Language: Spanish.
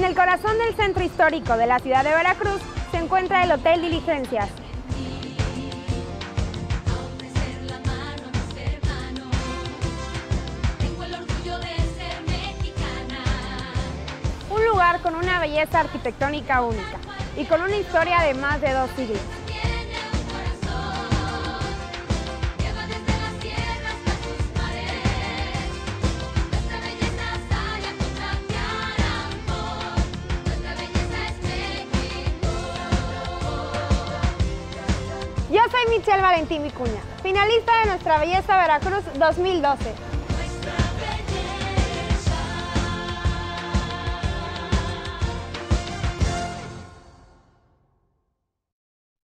En el corazón del centro histórico de la ciudad de Veracruz se encuentra el Hotel Diligencias. Un lugar con una belleza arquitectónica única y con una historia de más de 2 siglos. Yo soy Michelle Valentín Vicuña, finalista de Nuestra Belleza Veracruz 2012.